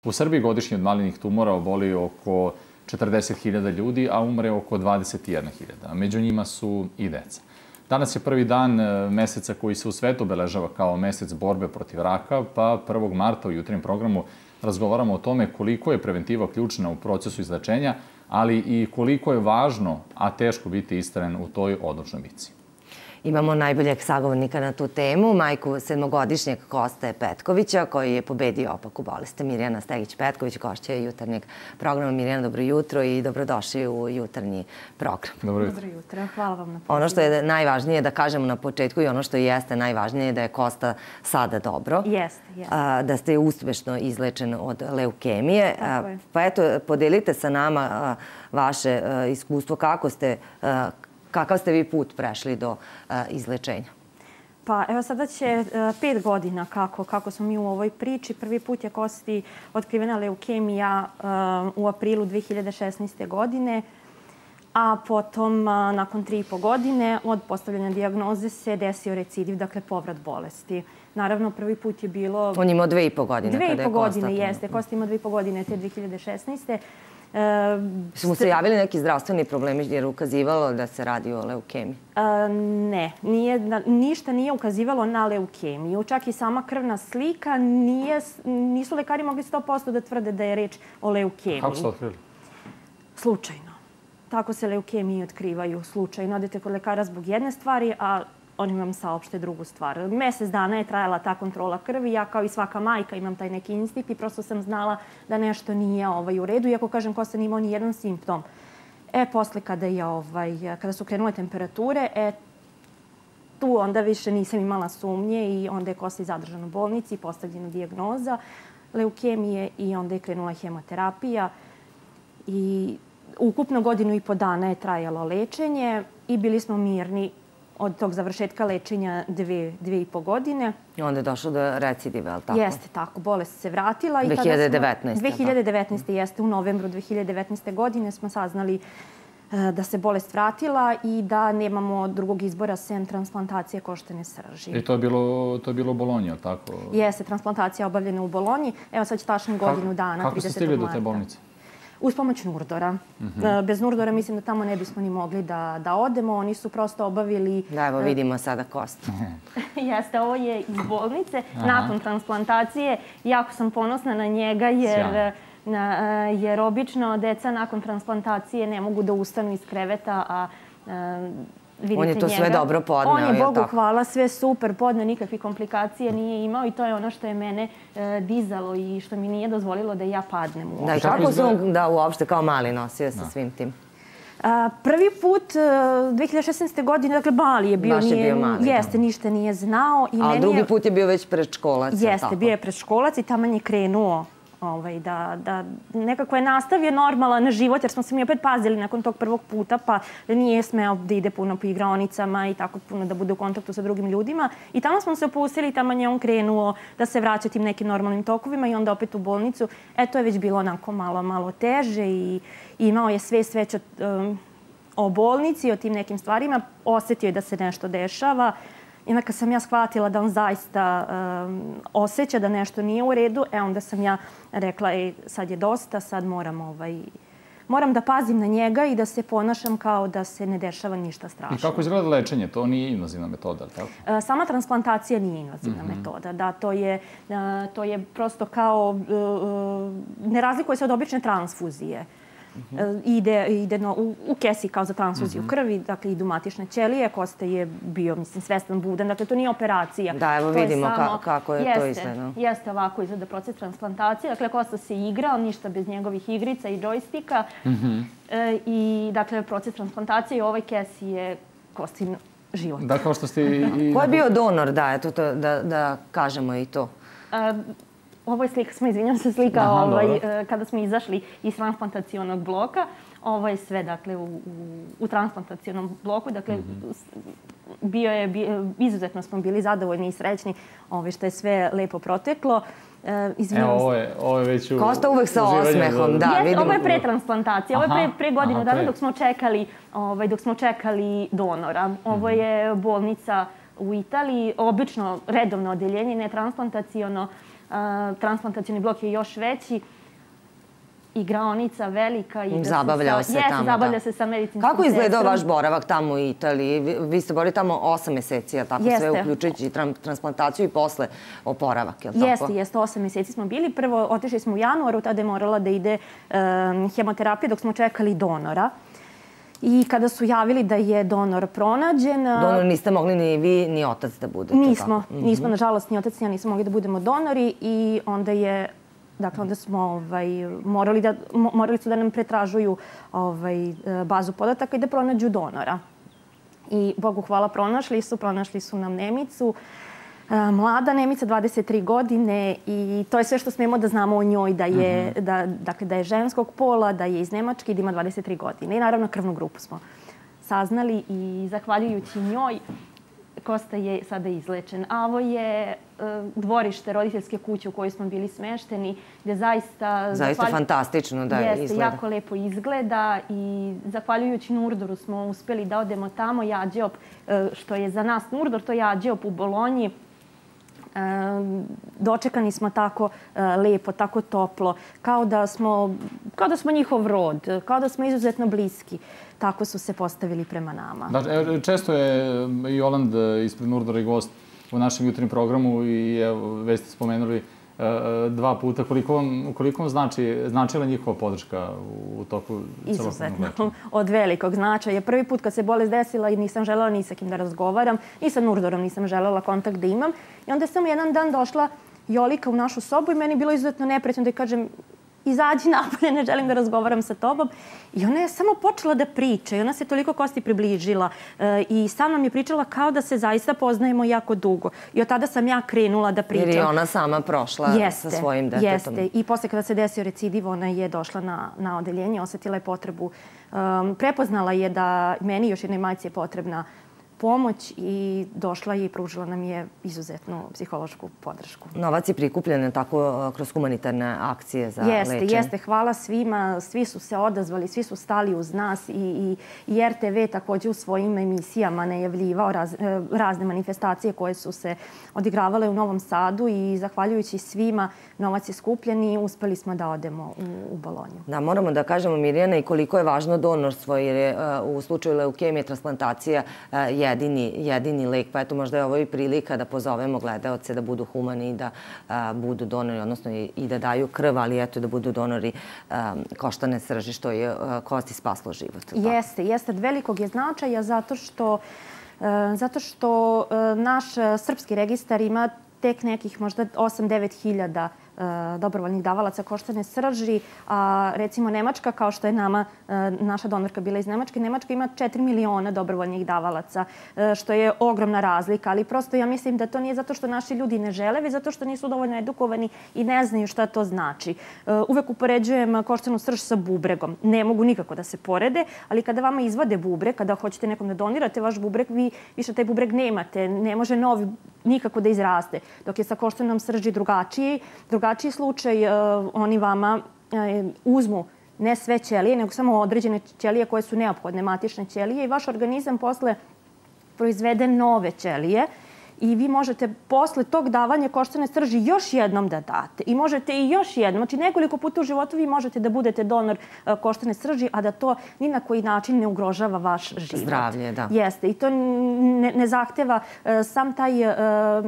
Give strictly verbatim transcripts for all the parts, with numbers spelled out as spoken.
U Srbiji godišnje od malignih tumora oboli oko četrdeset hiljada ljudi, a umre oko dvadeset jedna hiljada. Među njima su i deca. Danas je prvi dan meseca koji se u svetu obeležava kao mesec borbe protiv raka, pa prvog marta u jutarnjem programu razgovaramo o tome koliko je preventiva ključna u procesu izlečenja, ali i koliko je važno, a teško biti istrajan u toj odlučnoj bici. Imamo najboljeg sagovornika na tu temu, majku sedmogodišnjeg Koste Petkovića, koji je pobedio opaku bolest. Mirjana Stegić-Petković, gošća je jutarnjeg programa. Mirjana, dobro jutro i dobrodošli u jutarnji program. Dobro jutro. Dobro jutro, hvala vam na pozivu. Ono što je najvažnije da kažemo na početku i ono što jeste najvažnije je da je Kosta sada dobro. Jeste, jeste. Da ste uspešno izlečen od leukemije. Tako je. Pa eto, podelite sa nama vaše iskustvo, kako ste... Kakav ste vi put prešli do izlečenja? Pa evo sada će pet godina kako, kako smo mi u ovoj priči. Prvi put je Kosti otkrivena leukemija u aprilu dve hiljade šesnaeste. godine, a potom nakon tri i po godine od postavljanja dijagnoze se desio recidiv, dakle povrat bolesti. Naravno, prvi put je bilo... On imao dve i po godine kada je Dve i po godine, konstatovan. jeste. Kosti ima dve i po godine te dve hiljade šesnaeste. Su mu se javili neki zdravstveni problemi jer je ukazivalo da se radi o leukemiji? Ne, ništa nije ukazivalo na leukemiju. Čak i sama krvna slika nisu lekari mogli sto posto da tvrde da je reč o leukemiji. Kako ste otkrili? Slučajno. Tako se leukemije otkrivaju slučajno. Odete kod lekara zbog jedne stvari, a oni vam saopšte drugu stvar. Mesec dana je trajala ta kontrola krvi. Ja kao i svaka majka imam taj neki instinkt i prosto sam znala da nešto nije u redu. Iako kažem, Kosta nije imao ni jedan simptom. E, posle kada su krenule temperature, e, tu onda više nisam imala sumnje i onda je Kosta i zadržana u bolnici, postavljena dijagnoza leukemije i onda je krenula hemoterapija. I ukupno godinu i po dana je trajalo lečenje i bili smo mirni od tog završetka lečenja dve, dve i po godine. I onda je došlo do recidiva, je li tako? Jeste, tako. Bolest se vratila. dve hiljade devetnaeste. dve hiljade devetnaeste. jeste. U novembru dve hiljade devetnaeste. godine smo saznali da se bolest vratila i da nemamo drugog izbora sem transplantacije koštane srži. I to je bilo, to je bilo u Bolonji, je li tako? Jeste, transplantacija obavljena u Bolonji. Evo sad će tačno godinu dana, Kako ste stigli do te bolnice? Uz pomoć Nurdora. Bez Nurdora mislim da tamo ne bismo ni mogli da odemo. Oni su prosto obavili... Da, evo vidimo sada Kostu. Jeste, ovo je iz bolnice. Nakon transplantacije jako sam ponosna na njega jer obično deca nakon transplantacije ne mogu da ustanu iz kreveta, a on je to sve dobro podneo, je li tako? On je, Bogu hvala, sve super podneo, nikakve komplikacije nije imao i to je ono što je mene dizalo i što mi nije dozvolilo da ja padnem u ovo. Da, i kako se on da uopšte kao mali nosio sa svim tim? Prvi put dve hiljade šesnaeste. godine, dakle mali je bio. Baš je bio mali. Jeste, ništa nije znao. A drugi put je bio već predškolac. Jeste, bio je predškolac i taman je krenuo da nekako je nastavio normalan život, jer smo se mi opet pazili nakon tog prvog puta, pa nije smeo da ide puno po igraonicama i tako puno da bude u kontaktu sa drugim ljudima. I tamo smo se opustili i tamo je on krenuo da se vraća tim nekim normalnim tokovima i onda opet u bolnicu. E, to je već bilo onako malo, malo teže i imao je sve sveć o bolnici, o tim nekim stvarima. Osetio je da se nešto dešava. I onda kad sam ja shvatila da on zaista osjeća da nešto nije u redu, e onda sam ja rekla, ej, sad je dosta, sad moram moram da pazim na njega i da se ponašam kao da se ne dešava ništa strašno. I kako izgleda lečenje? To nije invazivna metoda, tako? Sama transplantacija nije invazivna metoda. Da, to je prosto kao, ne razlikuje se od obične transfuzije. Ide u kesi kao za transfuziju krvi, dakle idu matične ćelije, Kosta je bio, mislim, svestan, budan, dakle to nije operacija. Da, evo vidimo kako je to izgledano. Jeste, ovako izgleda proces transplantacije, dakle Kosta se igra, ništa bez njegovih igrica i džojstika i dakle proces transplantacije i ovaj kesi je Kostin život. Da, kao što ste i... Ko je bio donor, da, eto da kažemo i to? Ovo je slika, smo izvinjam se, slika kada smo izašli iz transplantacionog bloka. Ovo je sve, dakle, u transplantacionom bloku. Dakle, bio je, izuzetno smo bili zadovoljni i srećni što je sve lepo proteklo. Evo, ovo je već u... Kosta uvek sa osmehom, da, vidimo. Ovo je pretransplantacija. Ovo je pre godinu dana dok smo čekali donora. Ovo je bolnica u Italiji, obično redovno odeljenje, ne transplantaciono. transplantacioni blok je još veći. Igraonica velika. I Zabavljao se tamo. Zabavlja se sa medicinskom sestrom. Kako izgledao vaš boravak tamo u Italiji? Vi ste borili tamo osam meseci, je tako? Sve uključujući transplantaciju i posle oporavak, je li tako? Jeste, jeste. Osam meseci smo bili. Prvo otišli smo u januaru, tada je morala da ide hemoterapija dok smo čekali donora. I kada su javili da je donor pronađen... Donor niste mogli ni vi, ni otac da budete? Nismo. Nismo, nažalost, ni otac ni ja nismo mogli da budemo donori i onda je... Dakle, onda smo morali da, morali su da nam pretražuju bazu podataka i da pronađu donora. I, Bogu hvala, pronašli su. Pronašli su nam Nemicu. Mlada Nemica, dvadeset tri godine i to je sve što smemo da znamo o njoj, da je, da, dakle, da je ženskog pola, da je iz Nemačke i da ima dvadeset tri godine. I naravno krvnu grupu smo saznali i zahvaljujući njoj Kosta je sada izlečen. A ovo je dvorište roditeljske kuće u kojoj smo bili smešteni, gde zaista... Zaista fantastično da izgleda. Jeste, jako lepo izgleda i zahvaljujući Nurdoru smo uspeli da odemo tamo. Jađeop, što je za nas Nurdor, to je Jađeop u Bolonji. Dočekani smo tako lepo, tako toplo, kao da smo, kao da smo njihov rod, kao da smo izuzetno bliski. Tako su se postavili prema nama. Često je Joland ispred Nurdora i gost u našem jutarnjem programu i već ste spomenuli dva puta. Koliko vam značila njihova podrška u toku celokupnog lečenja? Izuzetno, od velikog značaja. Prvi put kad se bolest desila i nisam želela ni sa kim da razgovaram, ni sa Nurdorom nisam želela kontakt da imam. I onda je samo jedan dan došla Jolika u našu sobu i meni je bilo izuzetno neprijatno da joj kažem izađi napolje, ne želim da razgovaram sa tobom. I ona je samo počela da priča i ona se toliko Kosti približila i sa mnom je pričala kao da se zaista poznajemo jako dugo. I od tada sam ja krenula da pričam. Jer je ona sama prošla sa svojim detetom. Jeste. I posle kada se desio recidiv, ona je došla na, na odeljenje, osetila je potrebu. Um, prepoznala je da meni još jednoj majci je potrebna pomoć i došla je i pružila nam je izuzetnu psihološku podršku. Novac je prikupljen tako kroz humanitarne akcije za lečenje? Jeste, jeste. Hvala svima. Svi su se odazvali, svi su stali uz nas i, i, i R T V također u svojim emisijama najavljivao raz, razne manifestacije koje su se odigravale u Novom Sadu i zahvaljujući svima novac je skupljen i uspeli smo da odemo u, u Bolonju. Da, moramo da kažemo, Mirjana, i koliko je važno donorstvo, jer je u slučaju leukemije transplantacija je Jedini, jedini lek, pa eto možda je ovo i prilika da pozovemo gledaoce da budu humani i da a, budu donori, odnosno i, i da daju krv, ali eto da budu donori a, koštane srži, što je a, Kosti spaslo život. Jeste, jeste. Od velikog je značaja zato što, a, zato što a, naš srpski registar ima tek nekih možda osam do devet hiljada dobrovoljnih davalaca koštane srži, a recimo Nemačka, kao što je nama, naša donorka bila iz Nemačke, Nemačka ima četiri miliona dobrovoljnih davalaca, što je ogromna razlika, ali prosto ja mislim da to nije zato što naši ljudi ne žele, već zato što nisu dovoljno edukovani i ne znaju šta to znači. Uvek upoređujem koštanu srž sa bubregom. Ne mogu nikako da se porede, ali kada vama izvade bubreg, kada hoćete nekom da donirate vaš bubreg, vi više taj bubreg nemate, ne može novi nikako da izraste. Dok je sa koštanom srži drugačiji, drugačiji slučaj, uh, oni vama uh, uzmu ne sve ćelije, nego samo određene ćelije koje su neophodne, matične ćelije i vaš organizam posle proizvede nove ćelije i vi možete posle tog davanja koštane srži još jednom da date. I možete i još jednom, znači nekoliko puta u životu vi možete da budete donor koštane srži, a da to ni na koji način ne ugrožava vaš život. Zdravlje, da. Jeste. I to ne, ne zahteva sam taj uh,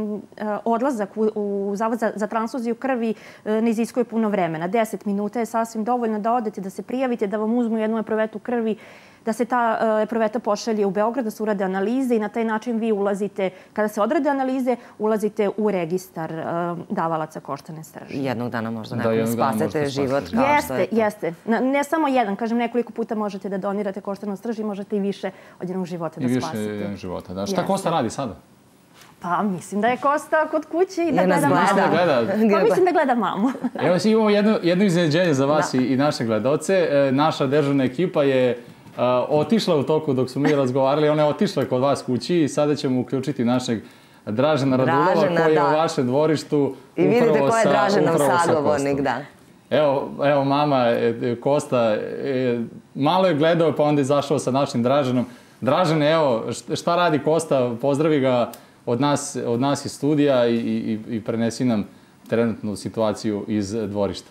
odlazak u, u Zavod za, za transfuziju krvi uh, ne iziskuje puno vremena. Deset minuta je sasvim dovoljno da odete, da se prijavite, da vam uzmu jednu eprovetu krvi, da se ta eproveta pošalje u Beograd, da se urade analize i na taj način vi ulazite, kada se odrade analize, ulazite u registar davalaca koštane srži. Jednog dana možda nekom spasete život. Jeste, jeste. Ne samo jedan, kažem, nekoliko puta možete da donirate koštanu srž i možete i više od jednog života da spasite. I više jednog života, da. Šta Kosta radi sada? Pa mislim da je Kosta kod kuće i da gleda mamu. Pa mislim da gleda mamu. Evo si imamo jedno, jedno iznenađenje za vas i, i naše gledaoce. E, naša dežurna ekipa je Uh, otišla u toku dok smo mi razgovarali, ona je otišla kod vas kući i sada ćemo uključiti našeg Dražena Radulova Dražena, koji je da. u vašem dvorištu. I vidite ko je Draženov sagovornik, da. Evo, evo mama Kosta, je, malo je gledao pa onda je izašao sa našim Draženom. Dražene, evo, šta radi Kosta? Pozdravi ga od nas, od nas iz studija i, i, i prenesi nam trenutnu situaciju iz dvorišta.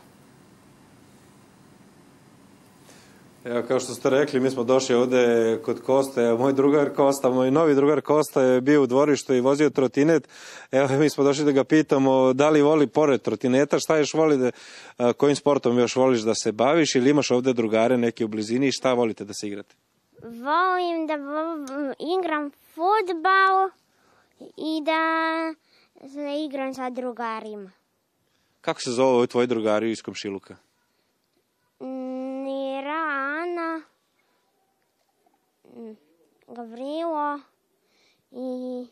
Evo, kao što ste rekli, mi smo došli ovde kod Koste, moj drugar Kosta, moj novi drugar Kosta je bio u dvorištu i vozio trotinet. Evo, mi smo došli da ga pitamo da li voli pored trotineta, šta još voli da, kojim sportom još voliš da se baviš ili imaš ovde drugare neke u blizini i šta volite da se igrate? Volim da igram fudbal i da se igram sa drugarima. Kako se zove ovi tvoji drugari iz komšiluka? Nira, Ana, Gavrilo i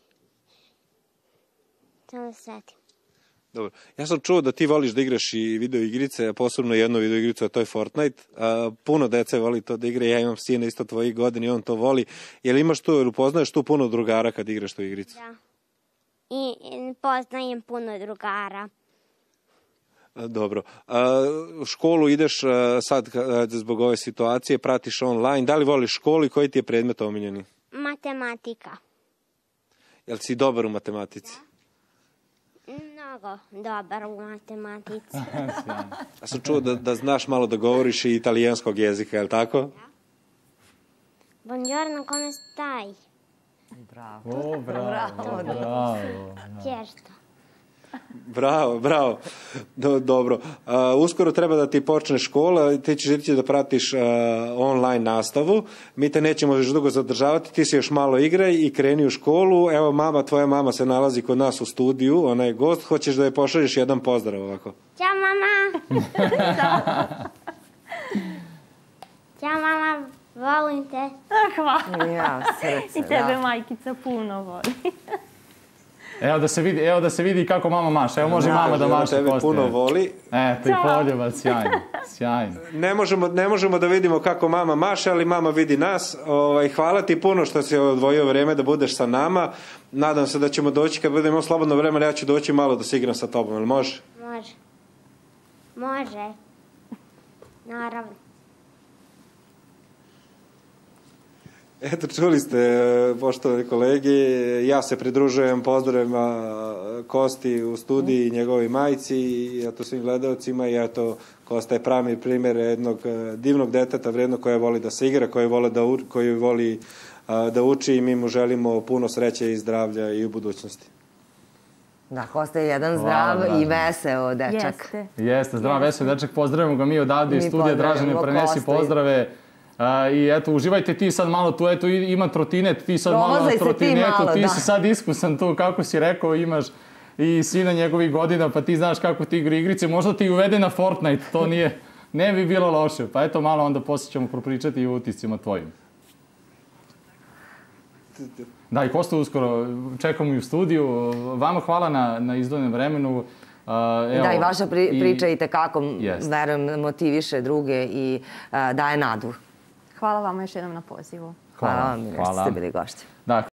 samo se setim. Dobro. Ja sam čuo da ti voliš da igraš i video igrice, posebno jednu video igricu, a to je Fortnite. A, puno dece voli to da igra, ja imam sina isto tvojih godina i on to voli. Jel imaš tu, ili upoznaješ tu puno drugara kad igraš tu igricu? Da. I, i poznajem puno drugara. Dobro. U školu ideš sad zbog ove situacije, pratiš online. Da li voliš školu i koji ti je predmet omiljeni? Matematika. Jel si dobar u matematici? Da. Mnogo dobar u matematici. Ja sam čuo da, da znaš malo da govoriš i italijanskog jezika, je li tako? Da. Buongiorno, come stai? Bravo. O, bravo, bravo. Češto. Bravo, bravo. Do, dobro. Uh, uskoro treba da ti počne škola, ti ćeš ići da pratiš uh, online nastavu. Mi te nećemo još dugo zadržavati, ti se još malo igraj i kreni u školu. Evo, mama, tvoja mama se nalazi kod nas u studiju, ona je gost, hoćeš da je pošalješ jedan pozdrav ovako. Ćao, mama! Ćao, mama, volim te. Hvala. Ja, srce, I tebe da. majkica puno voli. Evo da se vidi, evo da se vidi kako mama maša. Evo može mama da maša. Tebe puno voli. Eto i poljubac, sjajno, sjajno. Ne možemo, ne možemo da vidimo kako mama maša, ali mama vidi nas. Ovaj, hvala ti puno što si odvojio vreme da budeš sa nama. Nadam se da ćemo doći, kad budemo slobodno vreme, ja ću doći malo da se igram sa tobom. Jel može? Može. Može. Naravno. Eto, čuli ste, poštovani kolegi, ja se pridružujem pozdravima Kosti u studiji i njegovoj majci i eto svim gledalcima i eto Kosta je pravi primjer jednog divnog deteta vrednog koje voli da se igra, koje voli da, u, koji voli da uči i mi mu želimo puno sreće i zdravlja i u budućnosti. Da, Kosta je jedan zdrav Hvala, i veseo dečak. Jeste. Jeste, zdrav, vesel dečak, pozdravimo ga mi odavde iz Mi studija, Dražene, pozdravimo prenesi Kostu. pozdrave. A, I eto, uživajte ti sad malo tu, eto, ima trotinet, ti sad malo na Provozaj se ti trotinetu, malo, ti da. si sad iskusan tu, kako si rekao, imaš i sina njegovih godina, pa ti znaš kako ti igra igrice, možda ti uvede na Fortnite, to nije, ne bi bilo loše, pa eto malo onda poslije ćemo propričati i o utiscima tvojim. Da, i Kosta uskoro, čekamo i u studiju, vama hvala na, na izdvojenom vremenu. Uh, evo, Da, i vaša pri, i- priča i tekako, Jest. verujem, motiviše druge i a, daje nadu. Hvala vama još jednom na pozivu. Hvala vam, što hvala. ste bili gošći. Da,